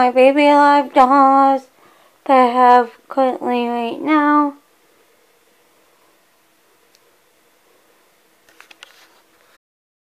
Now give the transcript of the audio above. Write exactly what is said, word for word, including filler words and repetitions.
my Baby Alive dolls that I have currently right now.